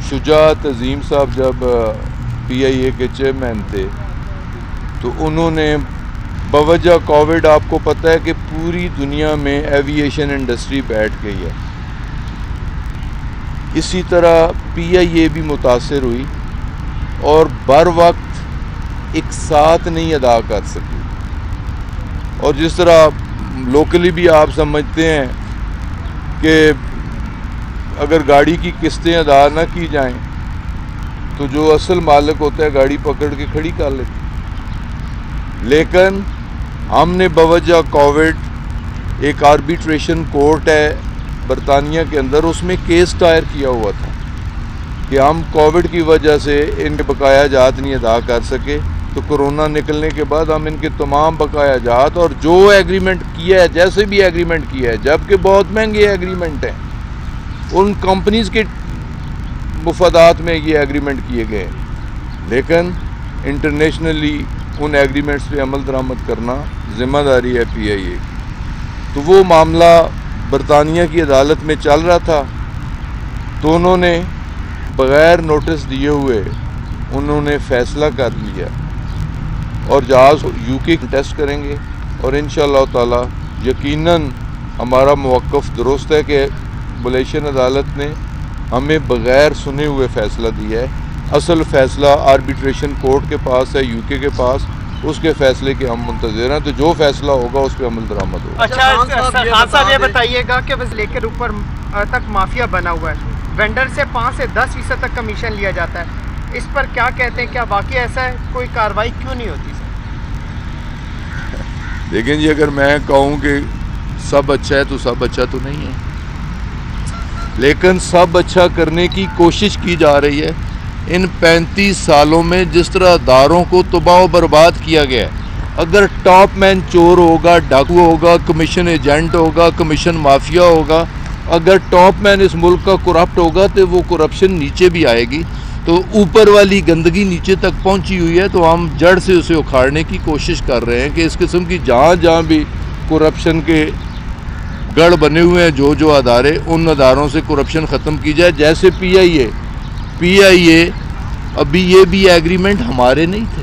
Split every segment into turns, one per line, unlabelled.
शुजात अजीम साहब जब PIA के चेयरमैन थे तो उन्होंने बवजह कोविड, आपको पता है कि पूरी दुनिया में एविएशन इंडस्ट्री बैठ गई है, इसी तरह PIA भी मुतासर हुई और बर वक्त एक साथ नहीं अदा कर सकी। और जिस तरह लोकली भी आप समझते हैं कि अगर गाड़ी की किस्तें अदा ना की जाएं तो जो असल मालिक होता है गाड़ी पकड़ के खड़ी कर लेते। लेकिन हमने बवजह कोविड, एक आर्बिट्रेशन कोर्ट है बरतानिया के अंदर, उसमें केस दायर किया हुआ था कि हम कोविड की वजह से इनके बकाया जात नहीं अदा कर सके, तो कोरोना निकलने के बाद हम इनके तमाम बकाया जात और जो एग्रीमेंट किया है, जैसे भी एग्रीमेंट किया है, जबकि बहुत महंगे एग्रीमेंट हैं, उन कंपनीज के मुफादात में ये एग्रीमेंट किए गए, लेकिन इंटरनेशनली उन एग्रीमेंट्स पे अमल दरामद करना ज़िम्मेदारी है PIA की। तो वो मामला बरतानिया की अदालत में चल रहा था, तो उन्होंने बग़ैर नोटिस दिए हुए उन्होंने फ़ैसला कर लिया और जहाज़ UK टेस्ट करेंगे और इंशाअल्लाह ताला यकीनन हमारा मौक़िफ़ दुरुस्त है कि मलेशियन अदालत ने हमें बग़ैर सुने हुए फ़ैसला दिया है। असल फ़ैसला आर्बिट्रेशन कोर्ट के पास है, UK के पास, उसके फ़ैसले के हम मुंतज़िर हैं, तो जो फ़ैसला होगा उस पर अमल दरामद होगा।
अच्छा खान साहब ये बताइएगा कि बस लेकर ऊपर तक माफिया बना हुआ है, वेंडर से 5 से 10% तक कमीशन लिया जाता है, इस पर क्या कहते हैं, क्या वाकई ऐसा है, कोई कार्रवाई क्यों नहीं होती सर?
लेकिन ये अगर मैं कहूँ कि सब अच्छा है तो सब अच्छा तो नहीं है, लेकिन सब अच्छा करने की कोशिश की जा रही है। इन 35 सालों में जिस तरह अदारों को तबाह बर्बाद किया गया है, अगर टॉप मैन चोर होगा, डाकू होगा, कमीशन एजेंट होगा, कमीशन माफिया होगा, अगर टॉप मैन इस मुल्क का करप्ट होगा तो वो करप्शन नीचे भी आएगी। तो ऊपर वाली गंदगी नीचे तक पहुंची हुई है, तो हम जड़ से उसे उखाड़ने की कोशिश कर रहे हैं कि इस किस्म की जहाँ जहाँ भी करप्शन के गढ़ बने हुए हैं, जो जो अदारे, उन अदारों से करप्शन ख़त्म की जाए। जैसे PIA अभी ये भी एग्रीमेंट हमारे नहीं थे,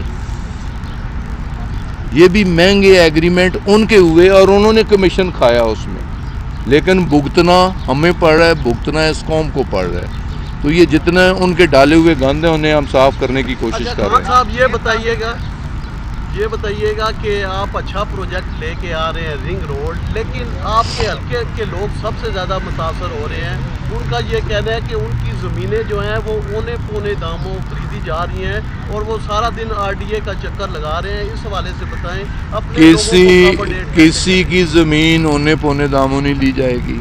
ये भी महंगे एग्रीमेंट उनके हुए और उन्होंने कमीशन खाया उसमें, लेकिन भुगतना हमें पड़ रहा है, भुगतना इस कौम को पड़ रहा है। तो ये जितना उनके डाले हुए गंद हैं उन्हें हम साफ करने की कोशिश कर रहे हैं।
साहब ये बताइएगा कि आप अच्छा प्रोजेक्ट लेके आ रहे हैं रिंग रोड, लेकिन आपके हल्के के लोग सबसे ज़्यादा मुतासर हो रहे हैं। उनका ये कहना है कि उनकी ज़मीनें जो हैं वो औने पौने दामों खरीदी जा रही हैं और वो सारा दिन RDA का चक्कर लगा रहे हैं। इस हवाले से बताएं अपने
किसी की ज़मीन औने पौने दामों नहीं ली जाएगी।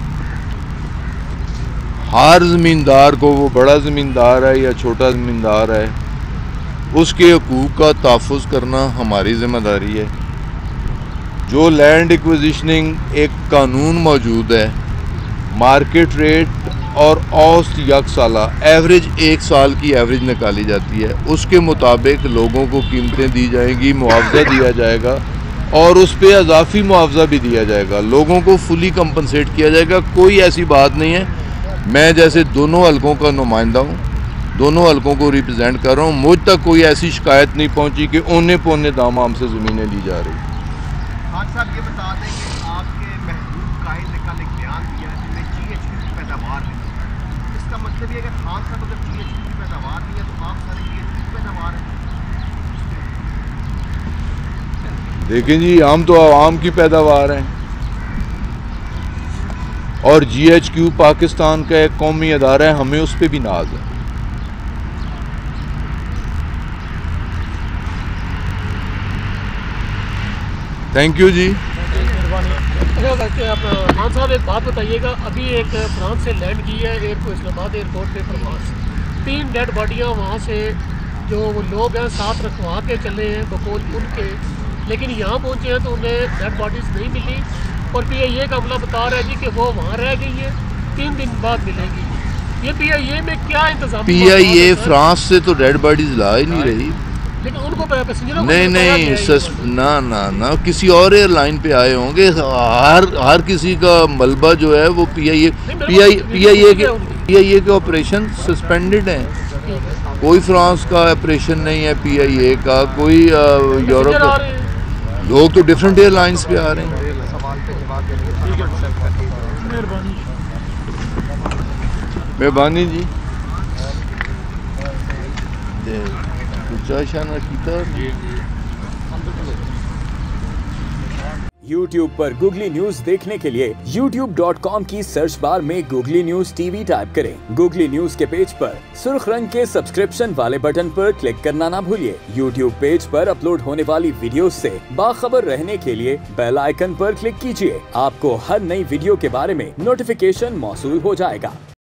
हर ज़मींदार को, वो बड़ा ज़मींदार है या छोटा ज़मींदार है, उसके हकूक़ का तहफ़्फ़ुज़ करना हमारी ज़िम्मेदारी है। जो लैंड एक्विजिशनिंग एक कानून मौजूद है, मार्केट रेट और औसत यकसाला एवरेज 1 साल की एवरेज निकाली जाती है, उसके मुताबिक लोगों को कीमतें दी जाएंगी, मुआवजा दिया जाएगा और उस पर अजाफी मुआवजा भी दिया जाएगा, लोगों को फुली कंपनसेट किया जाएगा। कोई ऐसी बात नहीं है, मैं जैसे दोनों हलकों का नुमाइंदा हूँ, दोनों हलकों को रिप्रेजेंट कर रहा हूँ, मुझ तक कोई ऐसी शिकायत नहीं पहुँची कि औने पौने दाम हमसे ज़मीनें ली जा रही।
खान साहब ये बता दें कि आपके महबूब कायद ने कल एक बयान दिया है जिसमें GHQ की पैदावार है, इसका मतलब ये अगर खान साहब अगर GHQ की पैदावार नहीं है तो आप सारे GHQ की पैदावार है।
देखें जी, हम तो आवाम की पैदावार हैं और GHQ पाकिस्तान का एक कौमी अदारा है, हमें उस पर भी नाज है। थैंक यू जी।
खान साहब एक बात बताइएगा, अभी एक फ्रांस से लैंड की है इस्लामाबाद एयरपोर्ट पे प्रवास, 3 डेड बॉडियाँ वहाँ से जो वो लोग हैं साथ रखवा के चले हैं बकौल उनके, लेकिन यहाँ पहुँचे हैं तो उन्हें डेड बॉडीज़ नहीं मिली और PIA का अमला बता रहा है जी कि वो वहाँ रह गई है, 3 दिन बाद मिलेगी। ये PIA में क्या इंतजाम?
PIA फ्रांस से तो डेड बॉडीज ला ही नहीं रही,
लेकिन उनको पैसेंजरों
नहीं ना किसी और एयरलाइन पे आए होंगे। हर किसी का मलबा जो है वो PIA के PIA के ऑपरेशन सस्पेंडेड हैं, कोई फ्रांस का ऑपरेशन नहीं है PIA का, कोई यूरोप का। लोग तो डिफरेंट एयरलाइंस पे आ रहे हैं। मेहरबानी जी।
YouTube पर गूगली न्यूज देखने के लिए youtube.com की सर्च बार में गूगली न्यूज TV टाइप करें। गूगली न्यूज के पेज पर सुर्ख रंग के सब्सक्रिप्शन वाले बटन पर क्लिक करना ना भूलिए। YouTube पेज पर अपलोड होने वाली वीडियोस से बाखबर रहने के लिए बेल आइकन पर क्लिक कीजिए। आपको हर नई वीडियो के बारे में नोटिफिकेशन मौसूल हो जाएगा।